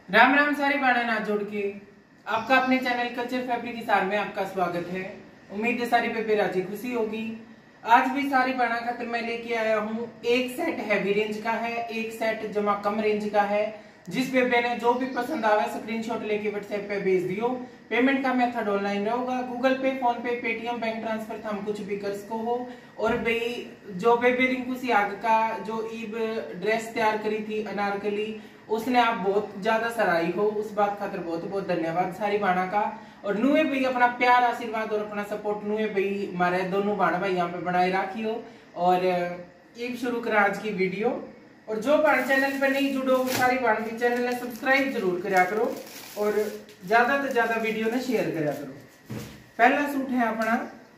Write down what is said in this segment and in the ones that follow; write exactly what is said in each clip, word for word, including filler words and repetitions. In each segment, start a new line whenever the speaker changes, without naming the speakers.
राम राम सारी बाणा ना जोड़ के आपका अपने चैनल कल्चर फैब्रिक हिसार में आपका स्वागत है। उम्मीद है सारी बेबे राजी खुशी होगी। आज भी सारी बाणा खातर मैं लेके आया हूँ। एक सेट हैवी रेंज का है, एक सेट जमा कम रेंज का है। जिस बेबे ने जो भी पसंद आवे स्क्रीनशॉट लेके व्हाट्सएप पे भेज दियो। पेमेंट का मेथड ऑनलाइन रहेगा, Google Pay, PhonePe, Paytm, bank transfer हम कुछ भी कर सको हो। और भाई जो बेबे रिंकू सियाग का जो ईब ड्रेस तैयार करी थी अनारकली, उसने आप बहुत ज्यादा सराही हो, उस बात खातर बहुत बहुत धन्यवाद सारी बाणा का। और नुए भाई अपना प्यार आशीर्वाद और अपना सपोर्ट नुए भाई हमारे दोनों बाणा भाई यहाँ पे बनाए राखी हो। और एक शुरू करा आज की वीडियो। और जो बाण चैनल पे नहीं जुड़ो वो सारी बाण की चैनल ने सब्सक्राइब जरूर करा करो और ज्यादा से ज्यादा वीडियो ने शेयर करा करो। पहला सूट है अपना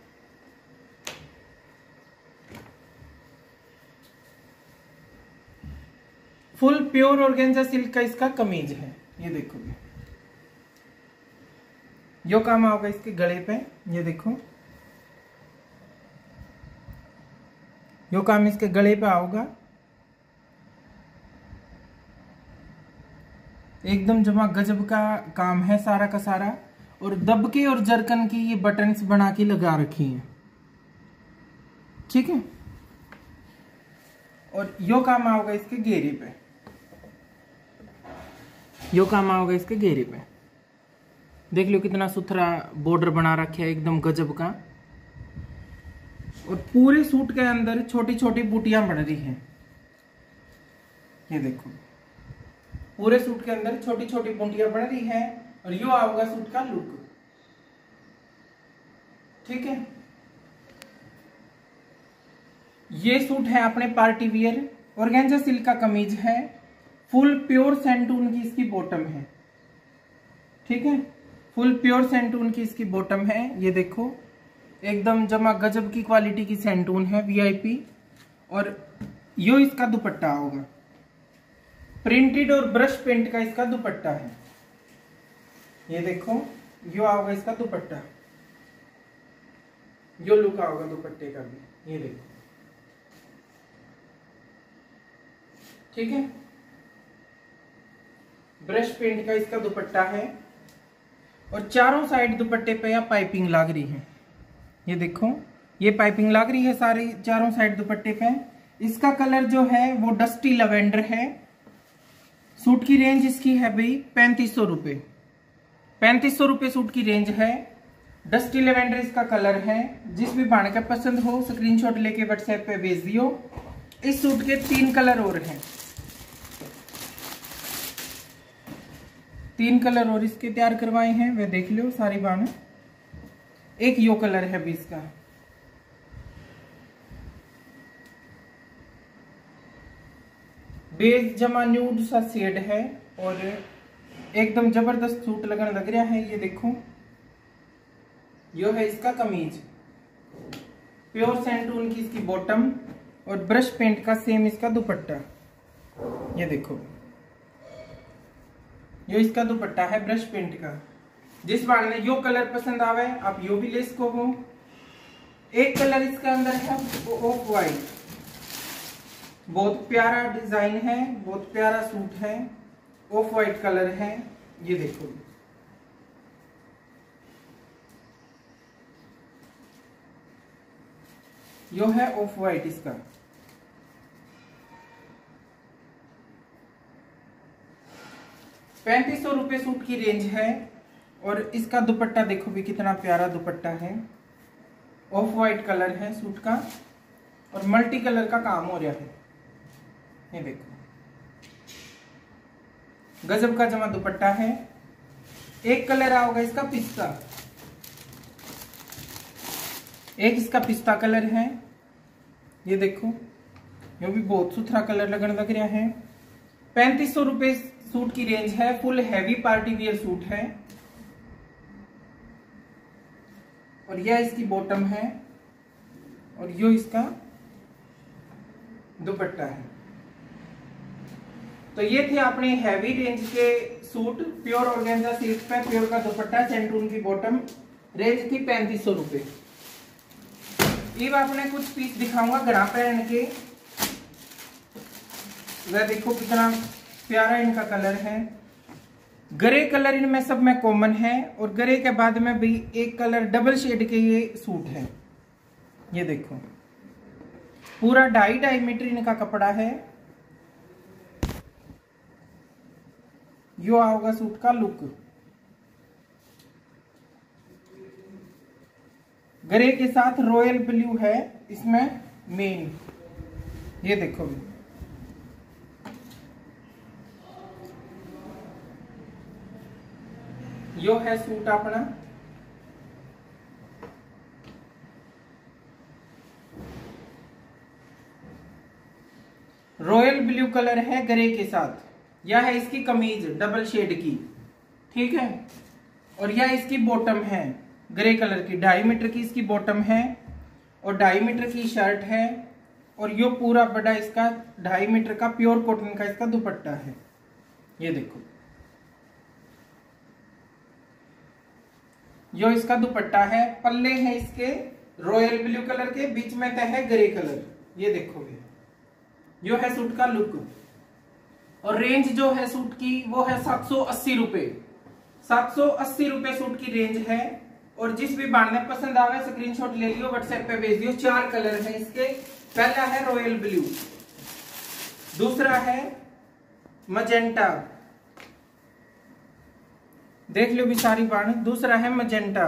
फुल प्योर ऑर्गेन्जा सिल्क का, इसका कमीज है। ये देखो यो काम आओगे इसके गले पे, ये देखो यो काम इसके गले पे आओगा। एकदम जमा गजब का काम है सारा का सारा। और दबके और जरकन की ये बटन्स बना के लगा रखी हैं, ठीक है। और यो काम आओगे इसके घेरे पे, यो काम आओगे इसके घेरे पे। देख लो कितना सुथरा बॉर्डर बना रखा है, एकदम गजब का। और पूरे सूट के अंदर छोटी छोटी बूटियां बन रही हैं, ये देखो पूरे सूट के अंदर छोटी छोटी बूटियां बन रही हैं। और यो आओगा सूट का लुक, ठीक है। ये सूट है अपने पार्टी वियर ऑर्गेन्जा सिल्क का कमीज है। फुल प्योर सैंटून की इसकी बॉटम है, ठीक है। फुल प्योर सैंटून की इसकी बॉटम है, ये देखो एकदम जमा गजब की क्वालिटी की सैंटून है, वीआईपी। और यो इसका दुपट्टा होगा, प्रिंटेड और ब्रश पेंट का इसका दुपट्टा है। ये देखो यो आओगा इसका दुपट्टा, यो लुक आओगा दुपट्टे का भी, ये देखो, ठीक है। ब्रश पेंट का इसका दुपट्टा है। और चारों साइड दुपट्टे पे यहाँ पाइपिंग लग रही है, ये देखो ये पाइपिंग लग रही है सारी चारों साइड दुपट्टे पे। इसका कलर जो है वो डस्टी लवेंडर है। सूट की रेंज इसकी है भाई पैंतीस सौ रुपए, पैंतीस सौ रुपए सूट की रेंज है। डस्टी लेवेंडर इसका कलर है। जिस भी बाण का पसंद हो स्क्रीनशॉट लेके व्हाट्सएप पे भेज दियो। इस सूट के तीन कलर और हैं, तीन कलर और इसके तैयार करवाए हैं, वे देख लो सारी बाण। एक यो कलर है भी इसका, बेज जमा न्यूड सा शेड है। और एकदम जबरदस्त सूट लगने लग रहा है, ये देखो यो है इसका कमीज। प्योर सैंटून की इसकी बॉटम और ब्रश पेंट का सेम इसका दुपट्टा, ये देखो यो इसका दुपट्टा है ब्रश पेंट का। जिस बार ने यो कलर पसंद आवे आप यो भी ले सको हो। एक कलर इसका अंदर है ऑफ वाइट, बहुत प्यारा डिजाइन है, बहुत प्यारा सूट है, ऑफ वाइट कलर है, ये देखो यो है ऑफ वाइट इसका। पैंतीस सौ रुपए सूट की रेंज है। और इसका दुपट्टा देखो भी कितना प्यारा दुपट्टा है, ऑफ वाइट कलर है सूट का। और मल्टी कलर का काम हो रहा है, ये देखो गजब का जमा दुपट्टा है। एक कलर आओगा इसका पिस्ता, एक इसका पिस्ता कलर है, ये देखो ये भी बहुत सुथरा कलर लगने लग रहा है। पैंतीस सौ रुपए सूट की रेंज है। Full heavy party wear suit है। और यह इसकी बॉटम है और यो इसका दुपट्टा है। तो ये थे अपने हैवी रेंज के सूट प्योर ऑर्गेन्जा सिल्क पे, प्योर का दुपट्टा, सैंटून की बॉटम, रेंज थी पैंतीस सौ रुपए। अब आपने कुछ पीस दिखाऊंगा घड़ा पहन के, वह देखो कितना प्यारा इनका कलर है। ग्रे कलर इनमें सब में कॉमन है और ग्रे के बाद में भी एक कलर डबल शेड के ये सूट है। ये देखो पूरा ढाई ढाई मीटर इनका कपड़ा है। यो आओगा सूट का लुक। ग्रे के साथ रॉयल ब्लू है इसमें मेन। ये देखो भी यो है सूट अपना। रॉयल ब्लू कलर है ग्रे के साथ। यह है इसकी कमीज डबल शेड की, ठीक है। और यह इसकी बॉटम है ग्रे कलर की, ढाई मीटर की इसकी बॉटम है और ढाई मीटर की शर्ट है। और यो पूरा बड़ा इसका ढाई मीटर का प्योर कॉटन का इसका दुपट्टा है। ये देखो यो इसका दुपट्टा है। पल्ले है इसके रॉयल ब्लू कलर के, बीच में तय है ग्रे कलर। ये देखोगे यो है सूट का लुक। और रेंज जो है सूट की वो है सात सौ अस्सी रुपए। सात सौ अस्सी रुपए सूट की रेंज है। और जिस भी बाढ़ में पसंद आवे स्क्रीनशॉट ले लियो, व्हाट्सएप पे भेज दियो। चार कलर है इसके। पहला है रॉयल ब्लू, दूसरा है मजेंटा, देख लो भी सारी बाढ़। दूसरा है मजेंटा,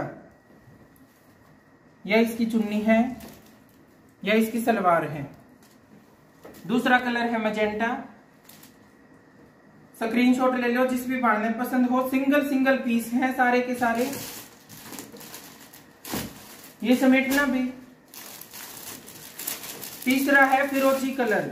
यह इसकी चुन्नी है, यह इसकी सलवार है। दूसरा कलर है मजेंटा। स्क्रीनशॉट ले लो जिस भी बाढ़ में पसंद हो। सिंगल सिंगल पीस है सारे के सारे। ये समेटना भी। तीसरा है फिरोजी कलर।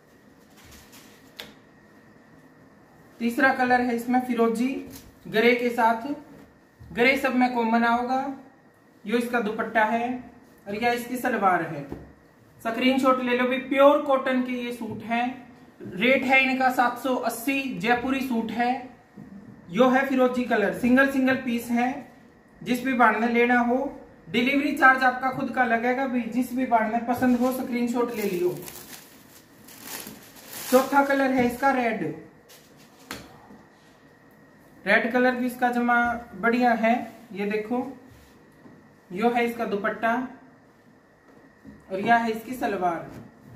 तीसरा कलर है इसमें फिरोजी ग्रे के साथ। ग्रे सब में कॉमन आओगा। यो इसका दुपट्टा है और यह इसकी सलवार है। स्क्रीनशॉट ले लो भी। प्योर कॉटन के ये सूट हैं। रेट है इनका सात सौ अस्सी। जयपुरी सूट है। यो है फिरोजी कलर। सिंगल सिंगल पीस है। जिस भी बाढ़ में लेना हो डिलीवरी चार्ज आपका खुद का लगेगा भी। जिस भी बाढ़ में पसंद हो स्क्रीनशॉट ले लियो। चौथा कलर है इसका रेड। रेड कलर भी इसका जमा बढ़िया है। ये देखो यो है इसका दुपट्टा और यह है इसकी सलवार।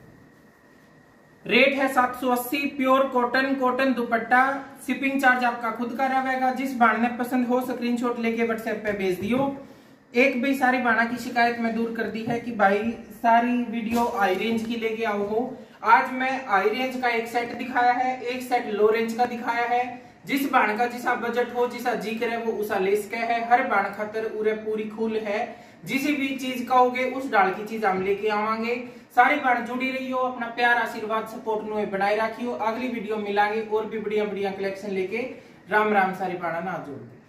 रेट है सात सौ अस्सी। Pure cotton cotton dupatta. Shipping charge आपका खुद का रहेगा। जिस बाढ़ पसंद हो स्क्रीनशॉट लेके व्हाट्सएप पे भेज दियो। एक भी सारी बाणा की शिकायत मैं दूर कर दी है कि भाई सारी वीडियो हाई रेंज की लेके आओ हो। आज मैं हाई रेंज का एक सेट दिखाया है, एक सेट लो रेंज का दिखाया है। जिस बाण का जिसा बजट हो, जिसा जी करे वो उसा ले सके है। हर बाण खातर उरे पूरी खुल है। जिस भी चीज कहोगे उस डाल की चीज हम लेके आवांगे। सारी बाण जुड़ी रही हो। अपना प्यार आशीर्वाद सपोर्ट नु बनाए रखियो। अगली वीडियो मिलांगे और भी बढ़िया बढ़िया कलेक्शन लेके। राम राम। सारी बाणा ना जोड़।